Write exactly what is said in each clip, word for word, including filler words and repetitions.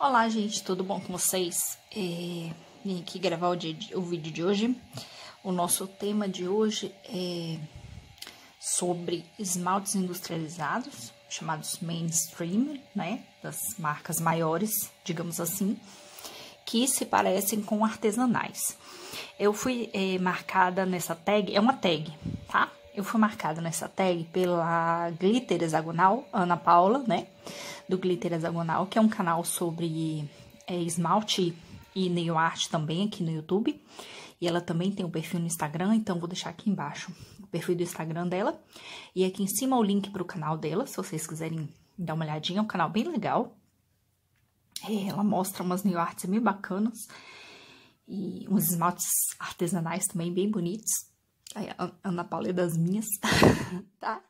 Olá, gente, tudo bom com vocês? É, vim aqui gravar o, dia, o vídeo de hoje. O nosso tema de hoje é sobre esmaltes industrializados, chamados mainstream, né? Das marcas maiores, digamos assim, que se parecem com artesanais. Eu fui é, marcada nessa tag, é uma tag, tá? Eu fui marcada nessa tag pela Glitter Hexagonal, Ana Paula, né? Do Glitter Hexagonal, que é um canal sobre é, esmalte e nail art também aqui no YouTube. E ela também tem um perfil no Instagram, então vou deixar aqui embaixo o perfil do Instagram dela. E aqui em cima o link para o canal dela, se vocês quiserem dar uma olhadinha. É um canal bem legal. É, ela mostra umas nail arts bem bacanas. E uns esmaltes artesanais também bem bonitos. Aí, a Ana Paula é das minhas, tá?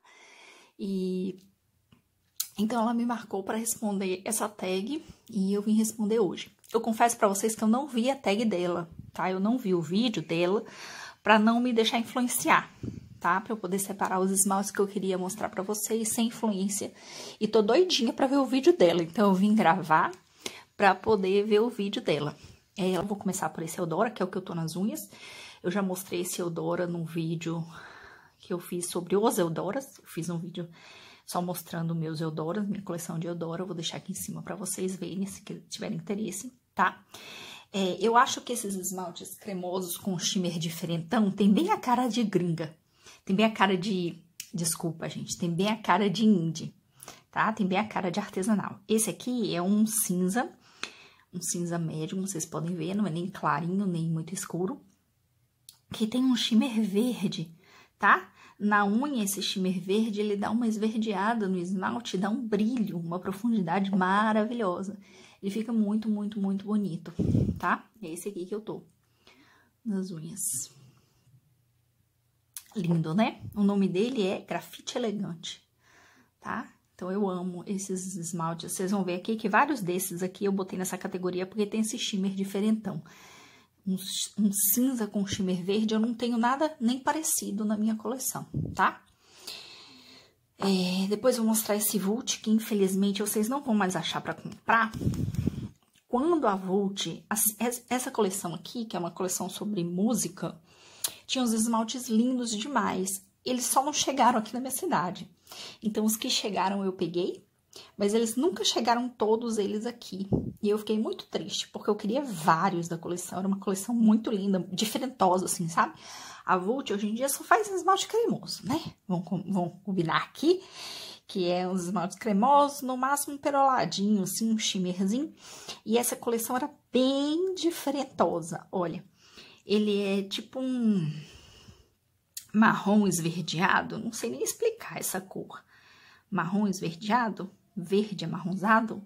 E então ela me marcou para responder essa tag e eu vim responder hoje. Eu confesso para vocês que eu não vi a tag dela, tá? Eu não vi o vídeo dela para não me deixar influenciar, tá? Para eu poder separar os esmaltes que eu queria mostrar para vocês sem influência. E tô doidinha para ver o vídeo dela, então eu vim gravar para poder ver o vídeo dela. É, eu vou começar por esse Eudora, que é o que eu tô nas unhas. Eu já mostrei esse Eudora num vídeo que eu fiz sobre os Eudoras. Eu fiz um vídeo só mostrando meus Eudoras, minha coleção de Eudora. Eu vou deixar aqui em cima pra vocês verem, se tiverem interesse, tá? É, eu acho que esses esmaltes cremosos com shimmer diferentão tem bem a cara de gringa. Tem bem a cara de... Desculpa, gente. Tem bem a cara de indie, tá? Tem bem a cara de artesanal. Esse aqui é um cinza, um cinza médio, como vocês podem ver. Não é nem clarinho, nem muito escuro. Que tem um shimmer verde, tá? Na unha, esse shimmer verde, ele dá uma esverdeada no esmalte, dá um brilho, uma profundidade maravilhosa. Ele fica muito, muito, muito bonito, tá? É esse aqui que eu tô nas unhas. Lindo, né? O nome dele é Grafite Elegante, tá? Então, eu amo esses esmaltes. Vocês vão ver aqui que vários desses aqui eu botei nessa categoria porque tem esse shimmer diferentão. Um, um cinza com shimmer verde, eu não tenho nada nem parecido na minha coleção, tá? É, depois eu vou mostrar esse Vult, que infelizmente vocês não vão mais achar pra comprar. Quando a Vult, essa coleção aqui, que é uma coleção sobre música, tinha uns esmaltes lindos demais. Eles só não chegaram aqui na minha cidade. Então, os que chegaram eu peguei, mas eles nunca chegaram todos eles aqui. E eu fiquei muito triste, porque eu queria vários da coleção. Era uma coleção muito linda, diferentosa, assim, sabe? A Vult, hoje em dia, só faz esmalte cremoso, né? Vamos, vamos combinar aqui, que é uns esmaltes cremosos, no máximo um peroladinho, assim, um shimmerzinho. E essa coleção era bem diferentosa, olha. Ele é tipo um marrom esverdeado, não sei nem explicar essa cor. Marrom esverdeado, verde amarronzado,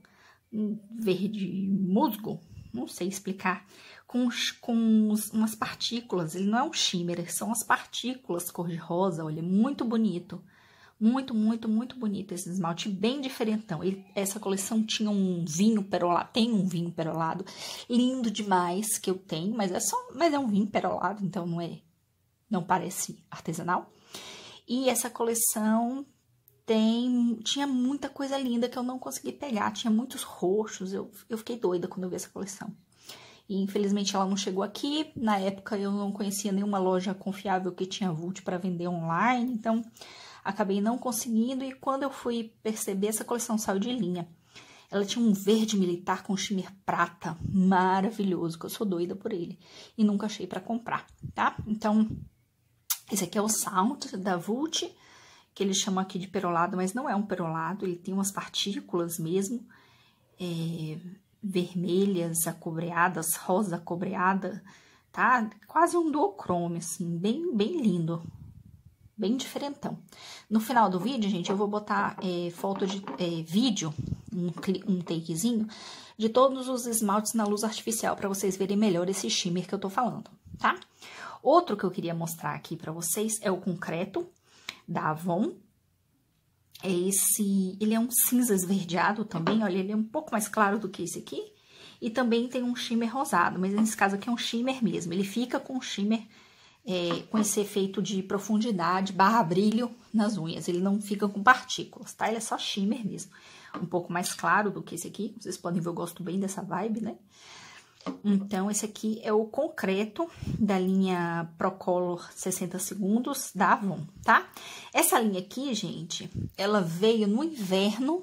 verde musgo, não sei explicar, com, com umas partículas. Ele não é um shimmer, são as partículas cor de rosa, olha, muito bonito, muito, muito, muito bonito esse esmalte, bem diferentão. Ele, essa coleção tinha um vinho perolado, tem um vinho perolado, lindo demais, que eu tenho, mas é só, mas é um vinho perolado, então não é, não parece artesanal. E essa coleção Tem, tinha muita coisa linda que eu não consegui pegar, tinha muitos roxos, eu, eu fiquei doida quando eu vi essa coleção. E infelizmente ela não chegou aqui, na época eu não conhecia nenhuma loja confiável que tinha Vult para vender online, então acabei não conseguindo, e quando eu fui perceber, essa coleção saiu de linha. Ela tinha um verde militar com shimmer prata, maravilhoso, que eu sou doida por ele, e nunca achei para comprar, tá? Então, esse aqui é o Sound da Vult, que eles chamam aqui de perolado, mas não é um perolado, ele tem umas partículas mesmo, é, vermelhas acobreadas, rosa acobreada, tá? Quase um duochrome, assim, bem, bem lindo, bem diferentão. No final do vídeo, gente, eu vou botar é, foto de é, vídeo, um, um takezinho, de todos os esmaltes na luz artificial, para vocês verem melhor esse shimmer que eu tô falando, tá? Outro que eu queria mostrar aqui para vocês é o concreto da Avon. É esse, ele é um cinza esverdeado também, olha, ele é um pouco mais claro do que esse aqui. E também tem um shimmer rosado, mas nesse caso aqui é um shimmer mesmo. Ele fica com shimmer, é, com esse efeito de profundidade barra brilho nas unhas. Ele não fica com partículas, tá? Ele é só shimmer mesmo. um pouco mais claro do que esse aqui. Vocês podem ver, eu gosto bem dessa vibe, né? Então, esse aqui é o concreto da linha Procolor sessenta segundos da Avon, tá? Essa linha aqui, gente, ela veio no inverno,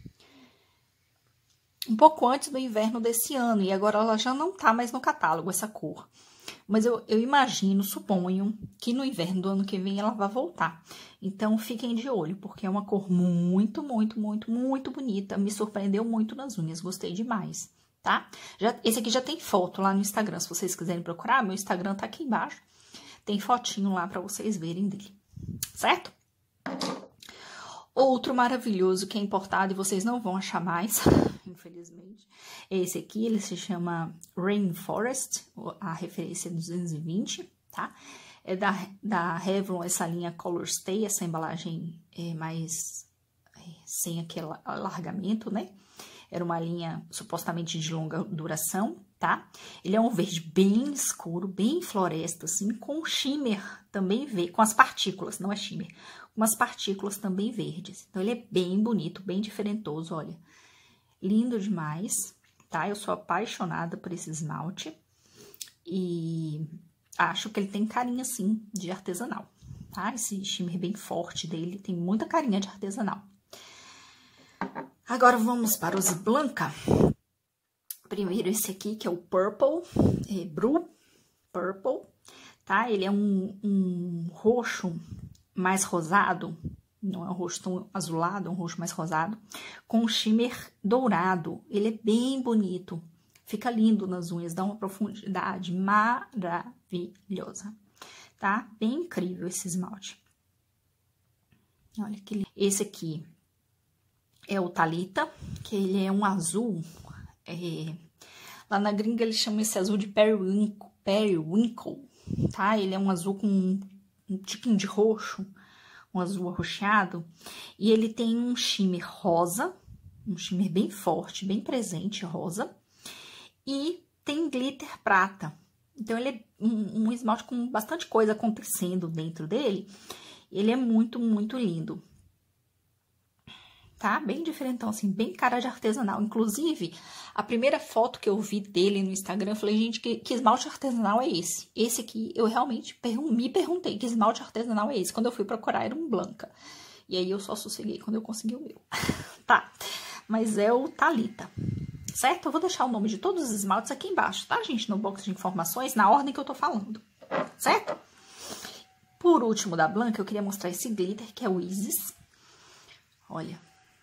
um pouco antes do inverno desse ano, e agora ela já não tá mais no catálogo, essa cor. Mas eu, eu imagino, suponho, que no inverno do ano que vem ela vai voltar. Então, fiquem de olho, porque é uma cor muito, muito, muito, muito bonita. Me surpreendeu muito nas unhas, gostei demais, tá? Já, esse aqui já tem foto lá no Instagram, se vocês quiserem procurar, meu Instagram tá aqui embaixo. Tem fotinho lá pra vocês verem dele, certo? Outro maravilhoso que é importado e vocês não vão achar mais, infelizmente, é esse aqui. Ele se chama Rainforest, a referência é duzentos e vinte, tá? É da, da Revlon, essa linha Color Stay, essa embalagem é mais é, sem aquele alargamento, né? Era uma linha supostamente de longa duração, tá? Ele é um verde bem escuro, bem floresta, assim, com shimmer também verde, com as partículas, não é shimmer, com as partículas também verdes. Então, ele é bem bonito, bem diferentoso, olha. Lindo demais, tá? Eu sou apaixonada por esse esmalte e acho que ele tem carinha, assim, de artesanal, tá? Esse shimmer bem forte dele tem muita carinha de artesanal. Agora, vamos para os Blanca. Primeiro, esse aqui, que é o Purple, é Bru Purple, tá? Ele é um, um roxo mais rosado, não é um roxo tão azulado, é um roxo mais rosado, com um shimmer dourado. Ele é bem bonito, fica lindo nas unhas, dá uma profundidade maravilhosa, tá? Bem incrível esse esmalte. Olha que lindo. Esse aqui é o Thalita, que ele é um azul, é, lá na gringa eles chamam esse azul de periwinkle, periwinkle, tá? Ele é um azul com um, um tiquinho de roxo, um azul arroxeado, e ele tem um shimmer rosa, um shimmer bem forte, bem presente, rosa, e tem glitter prata. Então, ele é um, um esmalte com bastante coisa acontecendo dentro dele, ele é muito, muito lindo. Tá? Bem diferentão, assim, bem cara de artesanal. Inclusive, a primeira foto que eu vi dele no Instagram, eu falei, gente, que, que esmalte artesanal é esse? Esse aqui, eu realmente pergun me perguntei, que esmalte artesanal é esse? Quando eu fui procurar, era um Blanca. E aí, eu só sosseguei quando eu consegui o meu. Tá? Mas é o Thalita, certo? Eu vou deixar o nome de todos os esmaltes aqui embaixo, tá, gente? No box de informações, na ordem que eu tô falando, certo? Por último, da Blanca, eu queria mostrar esse glitter, que é o Isis. Olha.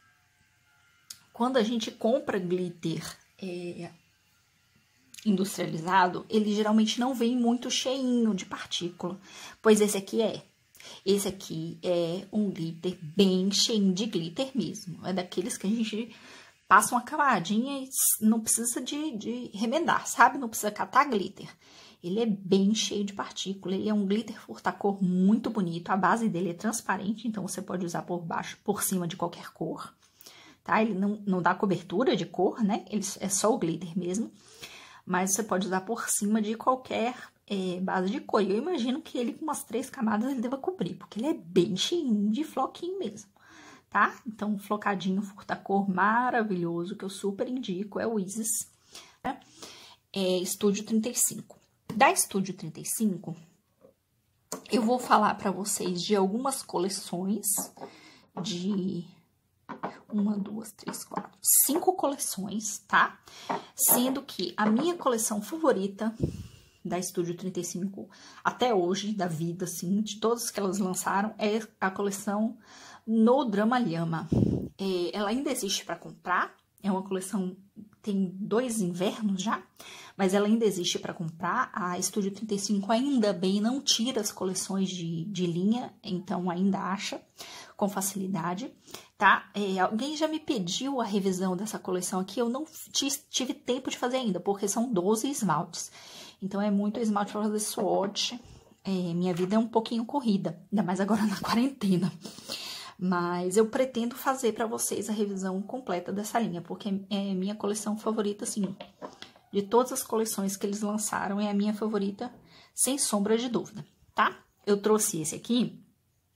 Quando a gente compra glitter é, industrializado, ele geralmente não vem muito cheinho de partícula, pois esse aqui é. Esse aqui é um glitter bem cheinho de glitter mesmo. É daqueles que a gente passa uma camadinha e não precisa de, de remendar, sabe? Não precisa catar glitter. Ele é bem cheio de partícula, ele é um glitter furta-cor muito bonito. A base dele é transparente, então você pode usar por baixo, por cima de qualquer cor. Tá? Ele não, não dá cobertura de cor, né? Ele é só o glitter mesmo. Mas você pode usar por cima de qualquer é, base de cor. E eu imagino que ele, com umas três camadas, ele deva cobrir. Porque ele é bem cheinho de floquinho mesmo, tá? Então, um flocadinho furta-cor maravilhoso, que eu super indico, é o Isis, né? É Estúdio trinta e cinco. Da Estúdio trinta e cinco, eu vou falar pra vocês de algumas coleções de... Uma, duas, três, quatro, cinco coleções, tá? Sendo que a minha coleção favorita da Estúdio trinta e cinco até hoje, da vida, assim, de todas que elas lançaram, é a coleção No Drama Llama. É, ela ainda existe para comprar, é uma coleção, tem dois invernos já, mas ela ainda existe para comprar. A Estúdio trinta e cinco ainda bem não tira as coleções de, de linha, então ainda acha com facilidade, tá? É, alguém já me pediu a revisão dessa coleção aqui, eu não tive tempo de fazer ainda, porque são doze esmaltes. Então, é muito esmalte para fazer swatch. É, minha vida é um pouquinho corrida, ainda mais agora na quarentena. Mas eu pretendo fazer para vocês a revisão completa dessa linha, porque é minha coleção favorita, assim, de todas as coleções que eles lançaram, é a minha favorita, sem sombra de dúvida, tá? Eu trouxe esse aqui,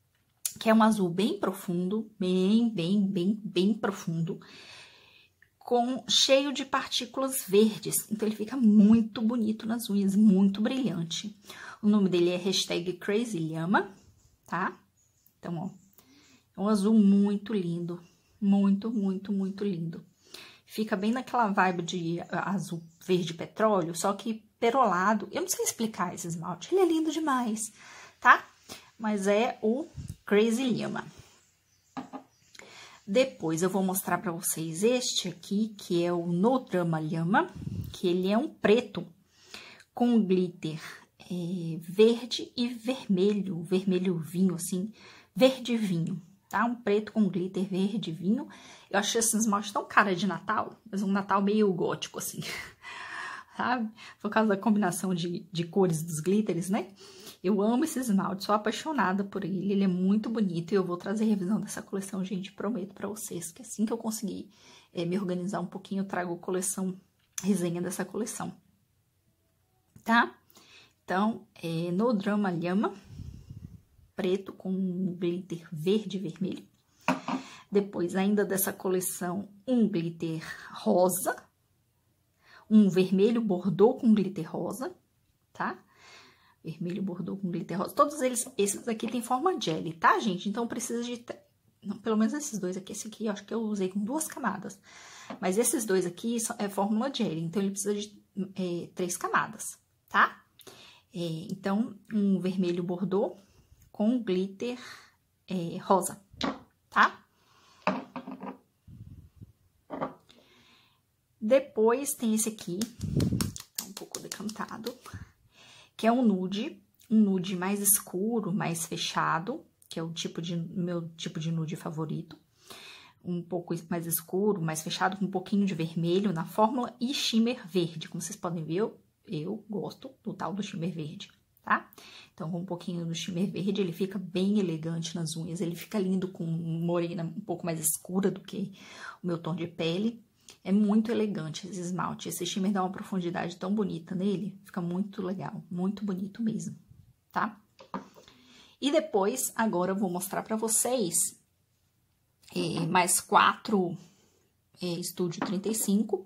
que é um azul bem profundo, bem, bem, bem, bem profundo, com cheio de partículas verdes. Então, ele fica muito bonito nas unhas, muito brilhante. O nome dele é hashtag Crazy Llama, tá? Então, ó, é um azul muito lindo, muito, muito, muito lindo. Fica bem naquela vibe de azul verde petróleo, só que perolado. Eu não sei explicar esse esmalte, ele é lindo demais, tá? Mas é o Crazy Llama. Depois eu vou mostrar pra vocês este aqui, que é o No Drama Llama, que ele é um preto com glitter é, verde e vermelho, vermelho vinho, assim, verde vinho, tá? Um preto com glitter verde vinho. Eu achei esse esmalte tão cara de Natal, mas um Natal meio gótico, assim, sabe? Por causa da combinação de, de cores dos glitters, né? Eu amo esse esmalte, sou apaixonada por ele, ele é muito bonito e eu vou trazer revisão dessa coleção, gente, prometo pra vocês que assim que eu conseguir é, me organizar um pouquinho, eu trago coleção, resenha dessa coleção, tá? Então, é No Drama Llama, preto com glitter verde e vermelho. Depois, ainda dessa coleção, um glitter rosa, um vermelho bordô com glitter rosa, tá? Vermelho bordô com glitter rosa. Todos eles, esses aqui tem forma jelly, tá, gente? Então, precisa de... Não, pelo menos esses dois aqui. Esse aqui, eu acho que eu usei com duas camadas. Mas esses dois aqui é fórmula jelly. Então, ele precisa de é, três camadas, tá? É, então, um vermelho bordô com glitter é, rosa, tá? Depois, tem esse aqui. Tá um pouco decantado. Que é um nude, um nude mais escuro, mais fechado, que é o tipo de, meu tipo de nude favorito. Um pouco mais escuro, mais fechado, com um pouquinho de vermelho na fórmula e shimmer verde. Como vocês podem ver, eu, eu gosto do tal do shimmer verde, tá? Então, com um pouquinho do shimmer verde, ele fica bem elegante nas unhas. Ele fica lindo com morena um pouco mais escura do que o meu tom de pele. É muito elegante esse esmalte, esse shimmer dá uma profundidade tão bonita nele, fica muito legal, muito bonito mesmo, tá? E depois, agora eu vou mostrar pra vocês é, mais quatro é, Estúdio trinta e cinco,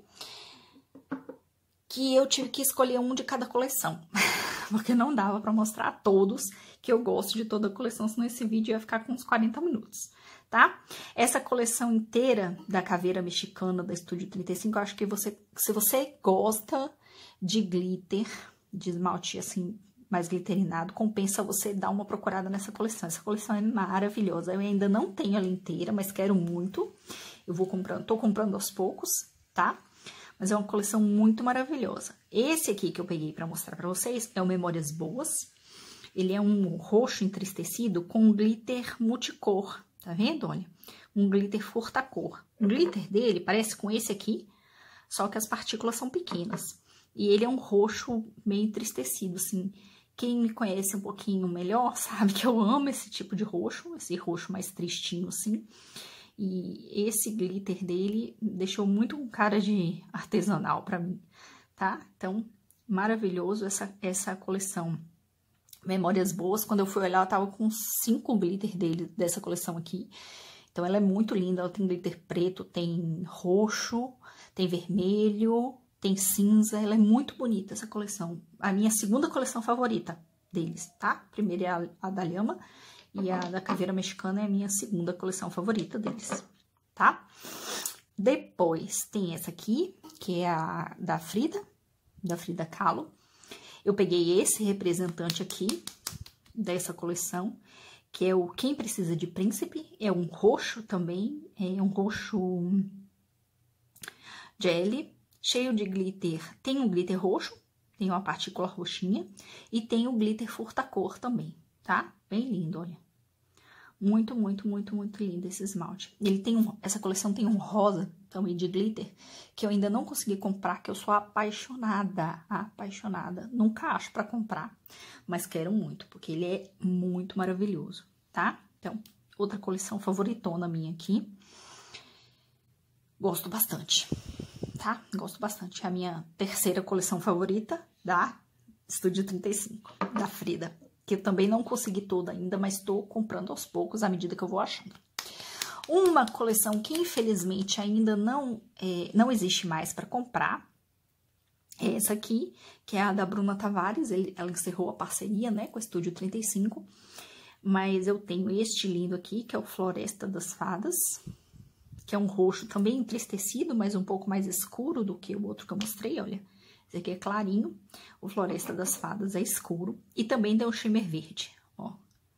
que eu tive que escolher um de cada coleção, porque não dava pra mostrar todos, que eu gosto de toda a coleção, senão esse vídeo ia ficar com uns quarenta minutos. Tá? Essa coleção inteira da caveira mexicana da Estúdio trinta e cinco, eu acho que você, se você gosta de glitter, de esmalte assim, mais glitterinado, compensa você dar uma procurada nessa coleção. Essa coleção é maravilhosa. Eu ainda não tenho ela inteira, mas quero muito. Eu vou comprando, tô comprando aos poucos, tá? Mas é uma coleção muito maravilhosa. Esse aqui que eu peguei pra mostrar pra vocês é o Memórias Boas. Ele é um roxo entristecido com glitter multicor. Tá vendo? Olha, um glitter furta-cor. O glitter dele parece com esse aqui, só que as partículas são pequenas. E ele é um roxo meio entristecido, assim. Quem me conhece um pouquinho melhor sabe que eu amo esse tipo de roxo, esse roxo mais tristinho, assim. E esse glitter dele deixou muito um cara de artesanal pra mim, tá? Então, maravilhoso essa, essa coleção. Memórias Boas, quando eu fui olhar, ela tava com cinco glitter dele, dessa coleção aqui. Então, ela é muito linda, ela tem glitter preto, tem roxo, tem vermelho, tem cinza. Ela é muito bonita, essa coleção. A minha segunda coleção favorita deles, tá? A primeira é a, a da Llama e a da Caveira Mexicana é a minha segunda coleção favorita deles, tá? Depois, tem essa aqui, que é a da Frida, da Frida Kahlo. Eu peguei esse representante aqui, dessa coleção, que é o Quem Precisa de Príncipe. É um roxo também, é um roxo jelly, cheio de glitter. Tem um glitter roxo, tem uma partícula roxinha, e tem o glitter furta-cor também, tá? Bem lindo, olha. Muito, muito, muito, muito lindo esse esmalte. Ele tem um, essa coleção tem um rosa também de glitter, que eu ainda não consegui comprar, que eu sou apaixonada, apaixonada. Nunca acho pra comprar, mas quero muito, porque ele é muito maravilhoso, tá? Então, outra coleção favoritona minha aqui. Gosto bastante, tá? Gosto bastante. É a minha terceira coleção favorita da Estúdio trinta e cinco, da Frida. que eu também não consegui toda ainda, mas tô comprando aos poucos à medida que eu vou achando. Uma coleção que infelizmente ainda não, é, não existe mais para comprar, é essa aqui, que é a da Bruna Tavares. Ele, ela encerrou a parceria, né, com o Estúdio trinta e cinco. Mas eu tenho este lindo aqui, que é o Floresta das Fadas, que é um roxo também entristecido, mas um pouco mais escuro do que o outro que eu mostrei, olha. Esse aqui é clarinho, o Floresta das Fadas é escuro. E também tem o shimmer verde, ó.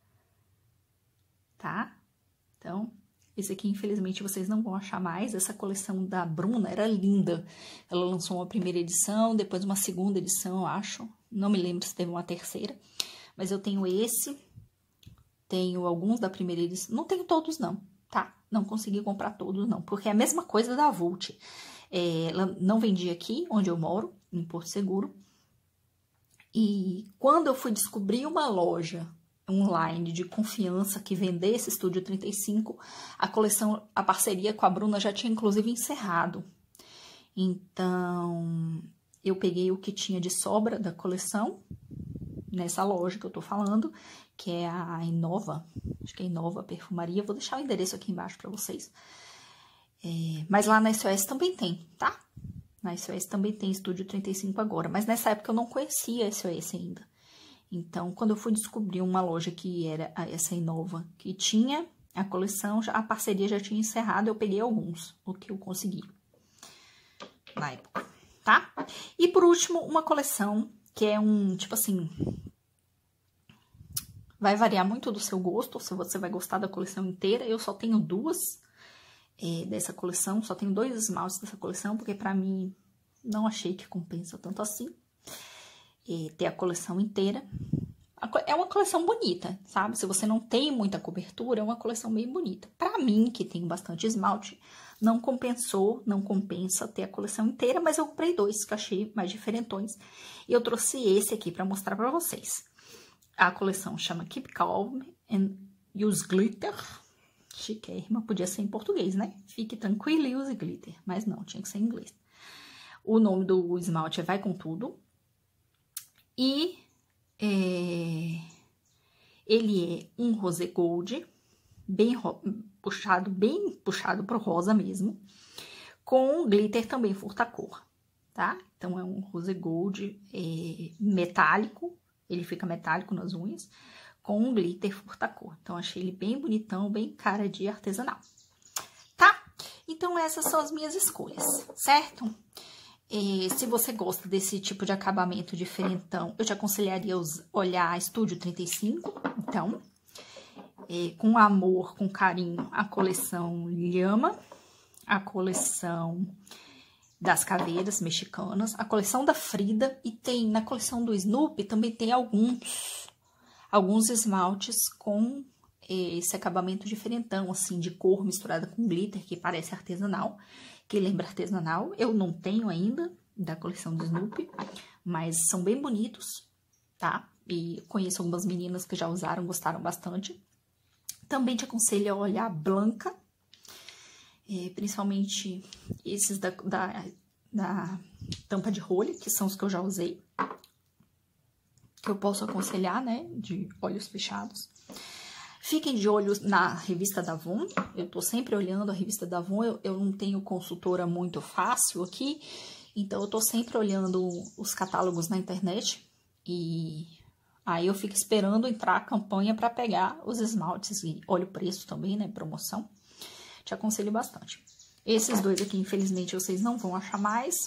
Tá? Então, esse aqui, infelizmente, vocês não vão achar mais. Essa coleção da Bruna era linda. Ela lançou uma primeira edição, depois uma segunda edição, eu acho. Não me lembro se teve uma terceira. Mas eu tenho esse... Tenho alguns da primeira edição. Não tenho todos, não, tá? Não consegui comprar todos, não. Porque é a mesma coisa da Vult. É, ela não vendia aqui, onde eu moro, em Porto Seguro. E quando eu fui descobrir uma loja online de confiança que vendesse Estúdio trinta e cinco, a coleção, a parceria com a Bruna já tinha, inclusive, encerrado. Então, eu peguei o que tinha de sobra da coleção, nessa loja que eu tô falando, que é a Inova, acho que é Inova Perfumaria. Vou deixar o endereço aqui embaixo pra vocês. É, mas lá na S O S também tem, tá? Na S O S também tem Estúdio trinta e cinco agora, mas nessa época eu não conhecia a S O S ainda. Então, quando eu fui descobrir uma loja que era essa Inova, que tinha a coleção, já, a parceria já tinha encerrado, eu peguei alguns, o que eu consegui na época, tá? E por último, uma coleção que é um, tipo assim... Vai variar muito do seu gosto, se você vai gostar da coleção inteira. Eu só tenho duas é, dessa coleção, só tenho dois esmaltes dessa coleção, porque pra mim não achei que compensa tanto assim é, ter a coleção inteira. É uma coleção bonita, sabe? Se você não tem muita cobertura, é uma coleção bem bonita. Pra mim, que tenho bastante esmalte, não compensou, não compensa ter a coleção inteira, mas eu comprei dois que eu achei mais diferentões. E eu trouxe esse aqui pra mostrar pra vocês. A coleção chama Keep Calm and Use Glitter. Chiquérrima, podia ser em português, né? Fique tranquila e use glitter. Mas não, tinha que ser em inglês. O nome do esmalte é Vai Com Tudo. E é, ele é um rosé gold, bem puxado, bem puxado pro rosa mesmo. Com glitter também furta-cor, tá? Então, é um rosé gold é, metálico. Ele fica metálico nas unhas, com um glitter furta-cor. Então, achei ele bem bonitão, bem cara de artesanal. Tá? Então, essas são as minhas escolhas, certo? E, se você gosta desse tipo de acabamento diferentão, eu te aconselharia a olhar a Estúdio trinta e cinco. Então, é, com amor, com carinho, a coleção Llama, a coleção... das caveiras mexicanas, a coleção da Frida, e tem na coleção do Snoopy também tem alguns alguns esmaltes com esse acabamento diferentão, assim, de cor misturada com glitter, que parece artesanal, que lembra artesanal. Eu não tenho ainda da coleção do Snoopy, mas são bem bonitos, tá? E conheço algumas meninas que já usaram, gostaram bastante. Também te aconselho a olhar a Blanca, É, principalmente esses da, da, da tampa de rolha, que são os que eu já usei, que eu posso aconselhar, né, de olhos fechados. Fiquem de olho na revista da Avon, eu tô sempre olhando a revista da Avon, eu, eu não tenho consultora muito fácil aqui, então eu tô sempre olhando os catálogos na internet, e aí eu fico esperando entrar a campanha para pegar os esmaltes, e olho o preço também, né, promoção. Te aconselho bastante. Esses dois aqui, infelizmente, vocês não vão achar mais.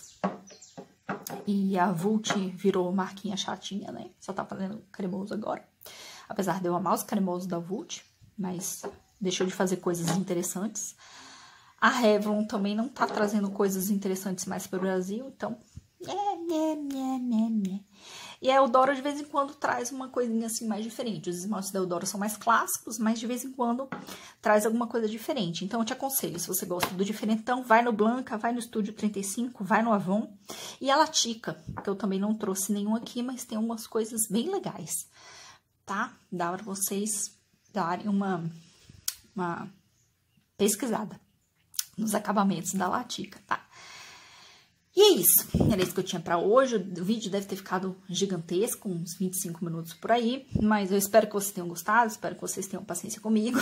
E a Vult virou marquinha chatinha, né? Só tá fazendo cremoso agora. Apesar de eu amar os cremosos da Vult, mas deixou de fazer coisas interessantes. A Revlon também não tá trazendo coisas interessantes mais para o Brasil, então... É, é, é, é. E a Eudora, de vez em quando, traz uma coisinha assim mais diferente. Os esmaltes da Eudora são mais clássicos, mas de vez em quando traz alguma coisa diferente. Então, eu te aconselho, se você gosta do diferentão, vai no Blanca, vai no Estúdio trinta e cinco, vai no Avon. E a Latica, que eu também não trouxe nenhum aqui, mas tem umas coisas bem legais, tá? Dá pra vocês darem uma, uma pesquisada nos acabamentos da Latica, tá? E é isso, era isso que eu tinha pra hoje. O vídeo deve ter ficado gigantesco, uns vinte e cinco minutos por aí, mas eu espero que vocês tenham gostado, espero que vocês tenham paciência comigo.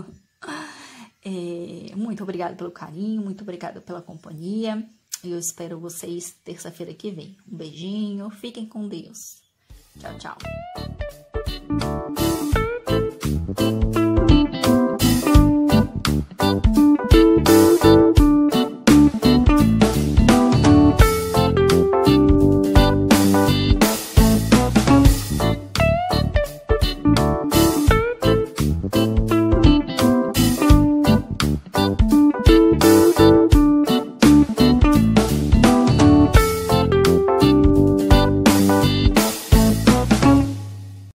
É, muito obrigada pelo carinho, muito obrigada pela companhia. Eu espero vocês terça-feira que vem. Um beijinho, fiquem com Deus. Tchau, tchau.